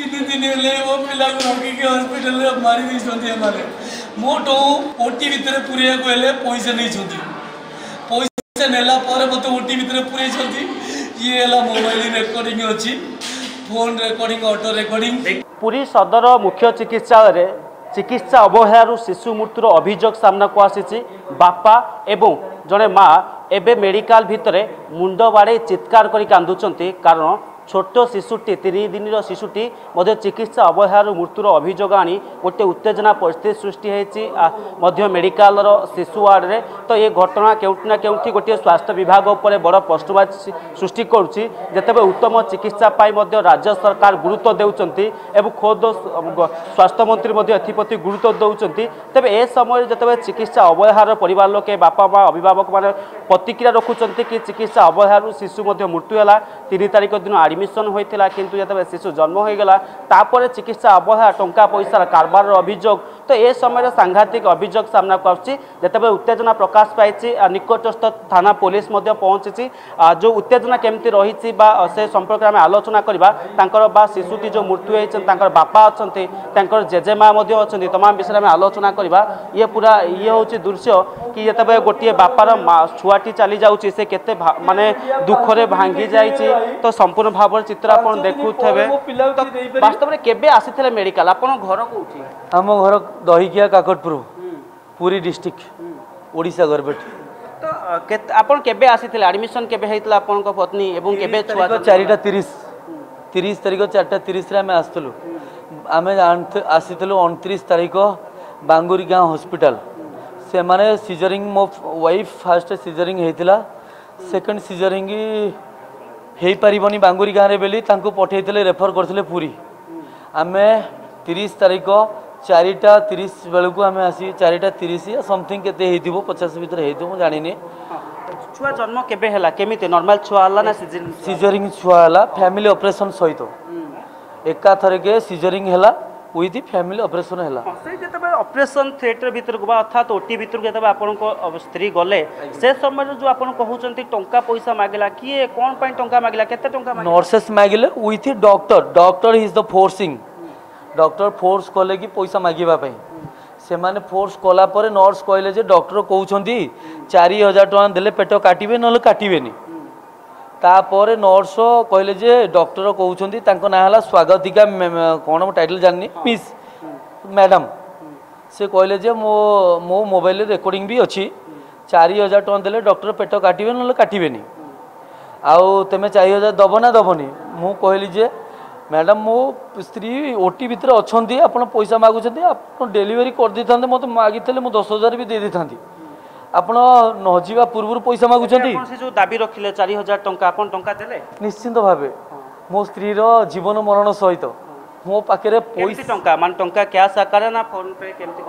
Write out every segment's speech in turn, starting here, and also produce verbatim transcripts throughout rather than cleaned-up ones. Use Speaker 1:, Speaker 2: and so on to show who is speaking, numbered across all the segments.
Speaker 1: तीन दिन हेले वो पिला को रखिक हॉस्पिटल रे मारी देछंती हमारे मोटो ओटी भितर पुरिया को हेले पैसा नहीं छंती पैसा नेला पर मते ओटी भितर पुरै छंती ये हेला मोबाइल रिकॉर्डिंग अछि phone recording auto recording.
Speaker 2: Puri सदर मुख्य चिकित्सालय चिकित्सा अवहेलू शिशु मृत्युर अभियोग सामना को आसी बापा एवं जड़े माँ एवं मेडिकल भितर मुंड बाड़े चित्कार कर कांदुचंती कारण छोट शिशुटी तीन दिन शिशुटी चिकित्सा अवहेलू मृत्युर अभियोग आनी गोटे उत्तेजना परिस्थिति सृष्टि होती मेडिकल शिशु वार्ड रे। तो ये घटना केउठना केउठी गोटे स्वास्थ्य विभाग उपर बड़ प्रश्नवाची सृष्टि करुच्ची जेतेबे उत्तम चिकित्सा पाई मध्य राज्य सरकार गुरुत्व देउचंती एवं खोद स्वास्थ्य मंत्री एथिप्रति गुरुत्व देउचंती। तेबे ए समय जेतेबे चिकित्सा अवहेलार परिवार लोके बापा माँ अभिभावक माने प्रतिक्रिया रखुचंती कि चिकित्सा अवहेलार शिशु मध्य मृत्यु है तीन तारिख दिन एडमिशन होता किंतु जब शिशु जन्म होगला तापर चिकित्सा अवहेला टंका पैसार कारबार अभियोग। तो ये समय सांघातिक अभियोग सामना को आछि जेतेबे उत्तेजना प्रकाश पाई निकटस्थ थाना पुलिस पहुंची जो उत्तेजना केमती रही से संपर्क में आलोचना करवा तांकर बा शिशुटी जो मृत्यु होती बापा अच्छा जेजेमा अच्छा तमाम विषय में आलोचना करवा। ये पूरा ये हूँ दृश्य कि जिते गोटे बापार छुआटी चली जाऊँगी से केते माने दुखरे भांगी जाइए। तो संपूर्ण भाव चित्र आप देखुथे वास्तव में केबे आसी मेडिकल आपन घर कोठी
Speaker 1: आम घर दहीकिया काकटपुर पुरी डिस्ट्रिक्ट ओडिशा गवर्नमेंट।
Speaker 2: तो आपन केबे आसीथिले एडमिशन केबे हेतला आपन को पत्नी एवं केबे छुआ
Speaker 1: चारिटा तीस तीस तारिख चारिटा तीस रे आमे आस्तलु आमे आसीथिलु उनतीस तारिख बांगुरी गाँव हॉस्पिटल से माने सीजरिंग मो वाइफ फास्ट सीजरिंग हेतिला सेकंड सीजरिंग हेई परिबनी बांगुरी गाँव रे बेली तांको पठेइथिले रेफर करथिले पुरी आमे तीस तारिख चारिटा तीस बेलू आम आसी चारिटा तीस समथिंग केते हेतिबो पचास भीतर हेतिबो मु जानिनी।
Speaker 2: छुआ जन्म केबे हला केमिते नॉर्मल छुआ हला ना सीजरिंग
Speaker 1: सीजरिंग छुआ हला फैमिली ऑपरेशन सहित एका थरे के सीजरिंग हला विथ फैमिली ऑपरेशन हला
Speaker 2: से जतबे ऑपरेशन थिएटर भीतर को अर्थात ओटी भीतर को जतबे आपन को स्त्री गले से समय जो आपन कहउचंती टंका पैसा मागिला किए कोन पई टंका मागिला केते टंका मागिला
Speaker 1: नर्सेस मागिले with doctor doctor is the forcing doctor force कले कि पैसा मागिबा से माने फोर्स कला परे नर्स कहले जे डॉक्टर कहउछंती चार हजार टका देले पेट काटिबे नले काटिबेनी तापर नर्स कहले जे डॉक्टर कहउछंती तांको ना हला स्वागतिका कोन टाइटल जाननी मिस मैडम से कहले जे मो मो मोबाइल रिकॉर्डिंग भी अच्छी चार हजार टका देले डॉक्टर पेट काटिबे नले काटिबेनी आउ तमे चार हजार दबो ना दबोनी मु कहली जे मैडम मो स्त्री ओटी भीतर अच्छा आप पैसा मागुं आप डेलीवरी कर दी था मत मागी मुझे दस हजार भी दे दी था आप नजा पूर्व पैसा मागुं
Speaker 2: जो दाबी रखिले चार हजार टंका आपन टंका देले
Speaker 1: निश्चिंत भाव मो स्त्री जीवन मरण सहित मो पाखे
Speaker 2: पैसा टंका मान टंका कैश आकार ना फोन पे केमती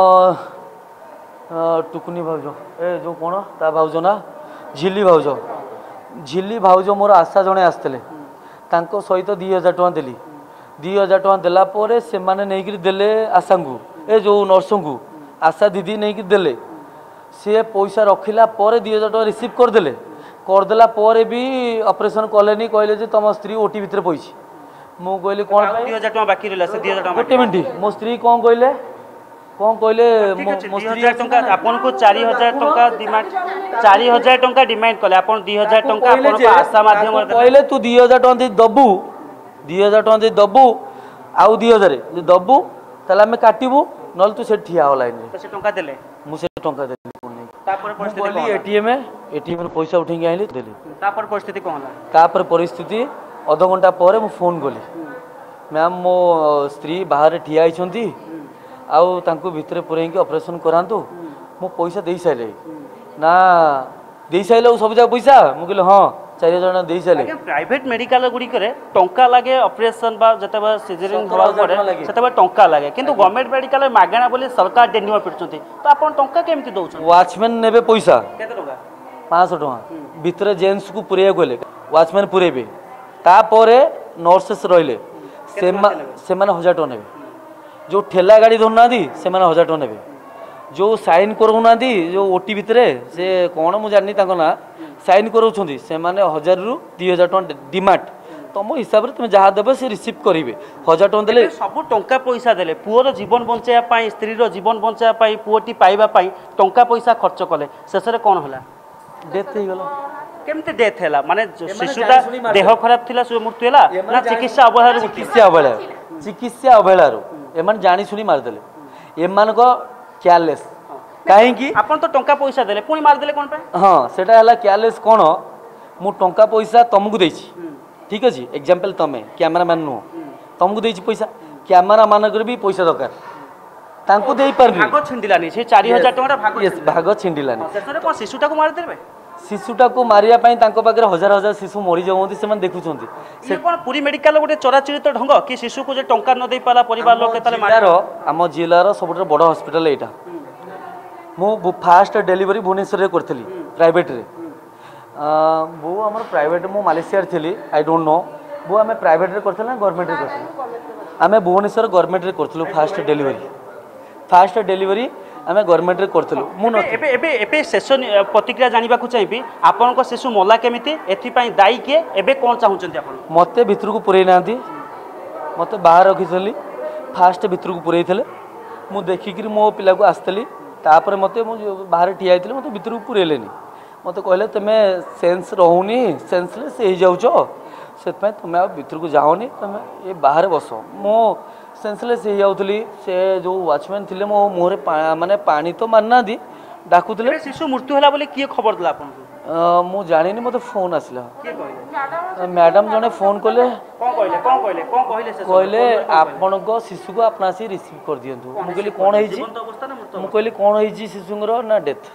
Speaker 1: टुकुनी भाउज ए जो कौन ता भाउज ना झिली भाउज झिली भाउज मोर आशा जड़े आसते तांको सहित दी हजार टका देली दी हजार टका देला परे से माने नहीं देले आशा को ए जो नर्स को आशा दीदी नहीं देले सी पैसा रखिला परे दी हजार टका रिसीव करदेले करदेला परे भी ऑपरेशन कलेनी कहले जे तुम स्त्री ओटी भीतर पैसी मु कहली कौन
Speaker 2: दी हजार टका बाकी रहला से दी हजार टका
Speaker 1: गोटे मिनट मो स्त्री कौन कहले कौन कहले मो स्त्री
Speaker 2: टका आपन को चार हजार टका डिमांड चार हजार टका डिमांड कले आपन दो हजार टका आपन को आशा माध्यम
Speaker 1: कहले तू दो हजार टका दे दबु दो हजार टका दे दबु आउ दो हजार जे दबु तला में काटिबु नल तू से ठिया हो लाइन
Speaker 2: से टका देले
Speaker 1: मु से टका देली कोन
Speaker 2: तापर परिस्थिति
Speaker 1: बोली एटीएम एटीएम रे पैसा उठेंगे आइली देली
Speaker 2: तापर परिस्थिति कोन होला
Speaker 1: तापर परिस्थिति आधा घंटा परे मु फोन गली मैम मो स्त्री बाहर ठिया आइछंती आउ तांको भितर पुरैकी ऑपरेशन करांतु मो पैसा दे सारे ना दे सारे सब जगह पैसा मु कहले हां चार हजार दे सारे
Speaker 2: प्राइवेट मेडिकल गुडी करे टंका लागे ऑपरेशन बा जतबा सिजरिंग होवा पड़े सेतबा टंका लागे किंतु गवर्नमेंट मेडिकल मागणा बोली सरकार डेनिवा पिटचोती तो आपण टंका केमती दउछ
Speaker 1: वॉचमैन नेबे पैसा
Speaker 2: केते टका
Speaker 1: पाँच सौ टका भितर जेंट्स को पुरैया गले वॉचमैन पुरेबे तापरे नर्सेस रहिले से माने हजार टका नेबे जो ठेला गाड़ी धरना से माने हजार टका नेबे जो साइन करूना जो ओटी भितर से कौन मुझे जानी ना साइन करों से माने हजार रु दी हजार टका डिमांड तुम हिसाब से तुम जहाँ देव सी रिसीव करेंगे हजार टଙ୍କା देले
Speaker 2: सब टंका पैसा देले पुअर जीवन बचाई स्त्री जीवन बचाई पुओटी पाइबा टंका पैसा खर्च कले शेष में कौन है
Speaker 1: डेथ हो गला
Speaker 2: केमती डेथ है माने शिशुटा देह खराब थिला सु मृत्यु हैला ना चिकित्सा अवहेला
Speaker 1: चिकित्सा अवहेला चिकित्सा अवहेला एमान जानी सुनी मारदेले एमान को केयरलेस कहीं
Speaker 2: आपन तो टंका पैसा देले पुणी मारदेले कोन पे
Speaker 1: हाँ सेटा हला केयरलेस कोन मु टंका पैसा तुमको देछि ठीक अछि एग्जांपल तमे कैमरामैन नु तुमको देछि पैसा कैमरा मानकर भी पैसा दरकार तांको देई परनी
Speaker 2: भाग छिंडिलानी से चार हज़ार टंका भाग
Speaker 1: यस भाग छिंडिलानी
Speaker 2: शेष में कोन शिशुटा को मार देबे
Speaker 1: शिशुटा को मारिया पाई तांको पाकर हजार हजार शिशु मरी जाउंती से मन देखुचंती
Speaker 2: से कोन पूरी मेडिकल गोटे चराचरित ढंग कि शिशु को जे टंका न देई पाला परिवार लोक केतले
Speaker 1: मारो हम जिल्लार सबुठ बड़ हॉस्पिटल एटा मु फास्ट डेलीवरी भुवनेश्वर रे करथली प्राइवेट रे वो आम प्राइवेट मु मालेशिया थी आई डोंट नो वो आम प्राइवेट रे करथल ना गवर्नमेंट रे करथल आम भुवनेश्वर गवर्नमेंट रे करथलु फास्ट डेलीवरी फास्ट डेलीवरी आम गवर्नमेंट रे करथलु मु न
Speaker 2: एबे एबे एबे शेष प्रतिक्रिया जानिबा को चाहिबी आपन को शिशु मला केमिति एथि पई दाई के एबे कोन चाहुचंती आपन
Speaker 1: मते भितर को पुरै नांती मते बाहर रखिथली फास्ट भितर को पुरैथले मु देखिकरी मो पिला को आस्तली तापर मते मु बाहर ठिया आइतले मते भितर को पुरैलेनी मते कहले तमे सेंस रहूनी सेंसलेस हो जाउछो से तुम आ भितर को जाओनी तुम ये बाहर बस मो सेंसलेस हो जाऊली से जो वाचमैन थे मो मुहर माने पानी तो मारना दी डाकुले
Speaker 2: शिशु मृत्यु है बोले किए खबर दिला आपन
Speaker 1: मु जानी मते फोन आसला मैडम जने फोन कले
Speaker 2: कोन कहले कोन कहले कोन कहले से
Speaker 1: कहले आपन को शिशु को अपना से रिसीव कर दियंतु मु कहली कोन है जी मु कहली कोन है जी शिशुंगर ना डेथ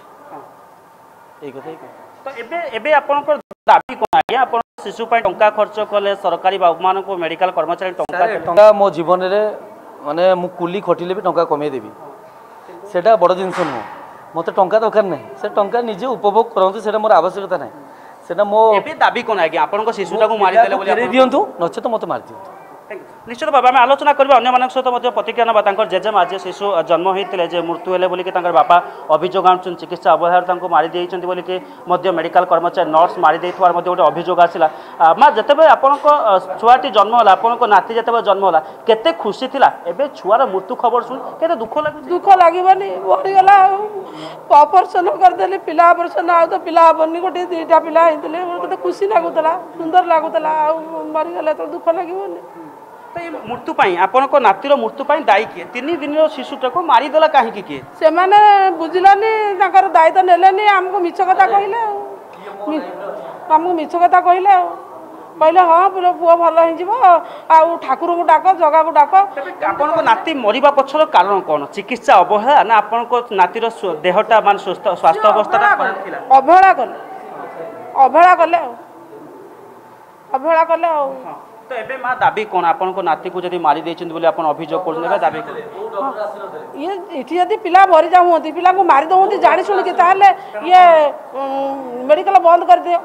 Speaker 1: ए कथा
Speaker 2: तो एबे एबे आपन को दाबी कोन आया आपन शिशु पई टंका खर्च कले सरकारी बाबू मान को मेडिकल कर्मचारी टंका
Speaker 1: टंका मो जीवन रे माने मु कुली खटिले भी टंका कमे देबी सेटा बड़ जिंस नु मते टंका दरकार नै से टंका निजे उपभोग करंतु सेटा मोर आवश्यकता नै सेटा मो
Speaker 2: एबे दाबी कोन आगे आपन को शिशुटा को मारी देले बोली
Speaker 1: फेरी दियंतु नचे तो मते मार दियंतु
Speaker 2: निश्चित भाव आम आलोचना करवा अन्य मान सहित प्रतिक्रिया ना जेजेमा जे शिशु जन्म होते जे मृत्यु है बोलिक बापा अभियोग आनुन चिकित्सा अवहेला मारी देते बोलिक मेडिकल कर्मचारी नर्स मारी देवार गोटे अभियोग आसला माँ जिते आपण छुआटी जन्म है आपण नाती जिते जन्म है केते खुशी थिला एबे छुआर मृत्यु खबर शुणी केते दुख लगे
Speaker 3: दुख लगनी बढ़ीगला ऑपरेशन करदे पिला ऑपरेशन आ तो पिला हेनी गोटे दुईटा पिला होते खुशी लगुला सुंदर लगुला मरीगले तो दुख लगनी
Speaker 2: मृत्यु आपण को नातीर मृत्यु दायी किए तीन दिन शिशुटा को मारिदेला कहीं किए
Speaker 3: से बुझिलानी दायित्व नेलेनी आमको मिछ कथा कहले आमको मिछ कथा कहले कहले हाँ पुओ भल हो ठाकुर को डाक जगह को डाक
Speaker 2: आपण को नाती मरिबा पछर कारण कौन चिकित्सा अवहेला ना आपण को नातीर देहटा मान स्वास्थ्य अवस्था
Speaker 3: अवहेला कले अवहेला कले अवहेला कले
Speaker 2: तो एबे मां दाबी कोन आपन को नाती को जदी मारी देछन बोले आपन अभियोग करने दाबी
Speaker 3: कर ये इठी जदी पिला मरि जाउ होती पिला को मारी दउती जानि सुनि के ताले ये मेडिकल बंद कर दियो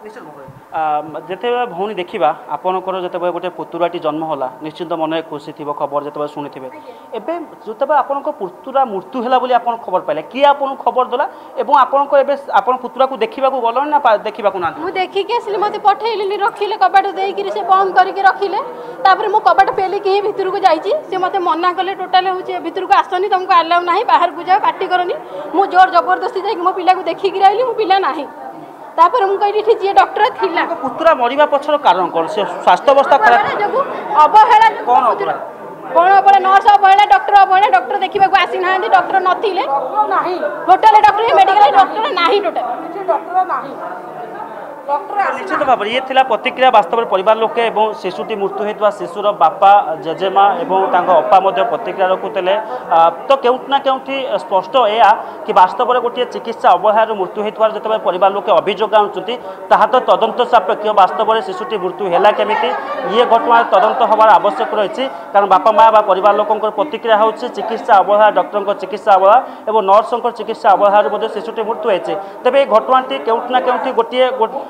Speaker 3: जिते भौणी देखा आपणकर जिते गोटे पुतुराटी जन्म होला निश्चिंत मन खुशी थी खबर जिते शुणी थे एवं जो आप पुतुरा मृत्यु है बोली आप खबर पाइले किए आपको खबर देला आप पुतुरा को देखा गल ना देखा ना
Speaker 4: मुझे देखिकी आसली मत पठेली रखिले कबाट देकर से बंद करके रखिले मु कबाट पेलिक ही भितर को जाइए मत मना कले टोटाल हूँ भितर को आसनी तुमको आलाउ ना बाहर को जाओ पार्टी करनी मु जोर जबरदस्ती जाकि मो पिला को देखिक आइली मो पिला ना तापर मु कहली जी डॉक्टर थिला
Speaker 2: पुतुरा मरिबा पछर कारण कोन से स्वास्थ्य अवस्था खराब
Speaker 4: अवहेला
Speaker 2: कोन अवहेला
Speaker 4: कोन अवहेला नर्स अवहेला डॉक्टर अवहेला डॉक्टर देखिबा को आसी नाहंदी डॉक्टर नथिले
Speaker 3: नाही
Speaker 4: टोटल डॉक्टर मेडिकल डॉक्टर नाही टोटल
Speaker 3: डॉक्टर नाही
Speaker 2: निश्चित भाव ये थिला प्रतिक्रिया वास्तव परिवार लोके एवं शिशुटी मृत्यु होता शिशुर बापा जेजेमा एवं अपा प्रतिक्रिया रखुले तो केउठना केउठी स्पष्ट या कि वास्तव में गोटे चिकित्सा अवहेलार मृत्यु होता जो परिवार लोके अभियोग आनुंट ताहा तो तदंत सापेक्ष वास्तव में शिशुटी मृत्यु है केमिति ये घटना तदंत हबार आवश्यक रही कारण बापा माँ बा परिवार लोक प्रतिक्रिया हो चिकित्सा अवहेला डॉक्टर चिकित्सा अवहेला और नर्सों चिकित्सा अवहेलार शिशुटी मृत्यु होती तेज ये घटना केउठना केउठी गोटे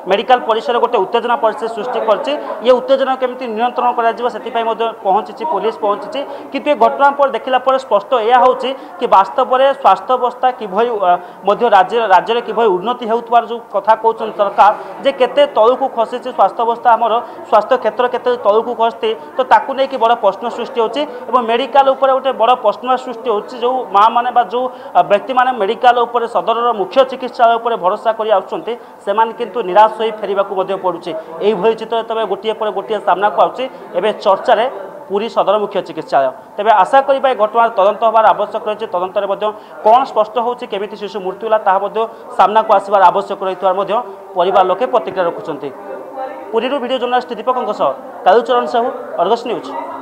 Speaker 3: मेडिकल परिसर गोटे उत्तेजना परिस्थिति सृष्टि करछि ये उत्तेजना केमती नियंत्रण करा जिवो सेति पई मध्ये पहुंची पुलिस पहुंची किंतु ए घटना पर देखला पर स्पष्ट एया होछि कि वास्तव में स्वास्थ्य अवस्था किभली मध्ये राज्य राज्य रे किभली उन्नति हेउतबार जो कथा कहउछन सरकार जे केते तळुकु खसिछि स्वास्थ्य अवस्था हमर स्वास्थ्य क्षेत्र केते तळुकु खसते तो ताकू नै कि बड़ प्रश्न सृष्टि होछि एवं मेडिकल ऊपर गोटे बड़ प्रश्न सृष्टि होछि जो माँ माने बा जो व्यक्ति माने मेडिकल ऊपर सदर मुख्य चिकित्सालय ऊपर भरोसा करि आउछन्ते सेमान किंतु निराश होई फेरिबाकू मध्ये पडुछि एई भई चित्र तबे गोटिए पर गोटिए सामना को आउछि एबे चर्चा रे पूरी सदर मुख्य चिकित्सालय तेज आशा करिबा घटना तदंत होबार आवश्यक रही तदंतर कौन स्पष्ट होछि केमिति शिशु मृत्यु होला ताहा सामना को आसबार आवश्यक रही परिवार लोके प्रतिक्रिया रखुछन्ति। Puri video journalist Deepak Kalucharan Sahu Argus news.